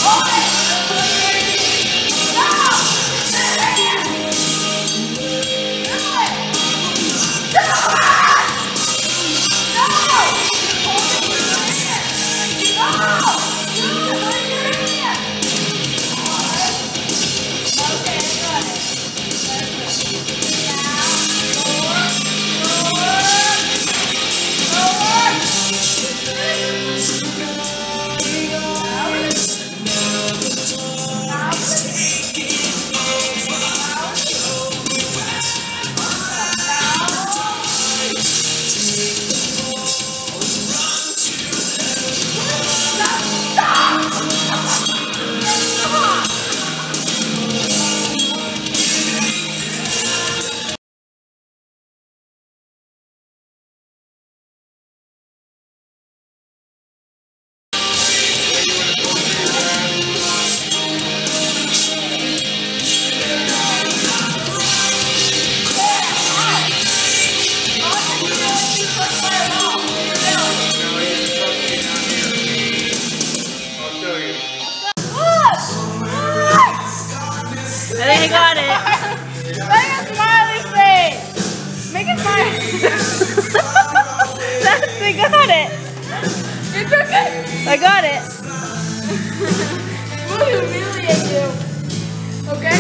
I think I got it. Make a smiley face. Make a smiley face. That's, I got it. You took it. I got it. We'll humiliate you. Okay?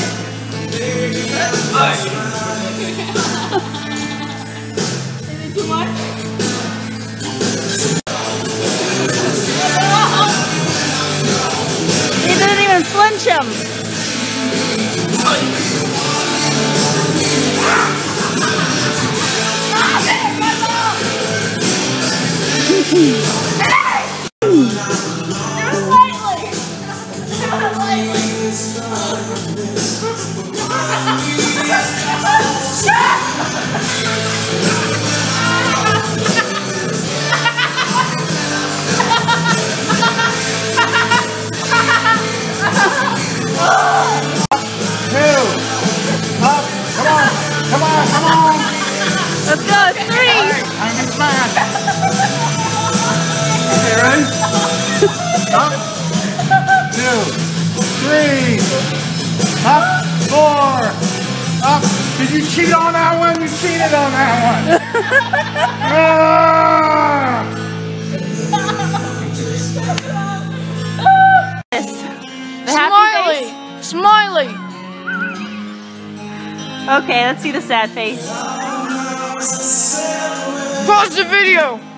Is it too much? He didn't even flinch him. Let's go, 3. I'm in smash. Okay, ready? Up. 2, 3. Up. 4. Up. Did you cheat on that one? You cheated on that one. The happy face? Smiley. Okay, let's see the sad face. Pause the video.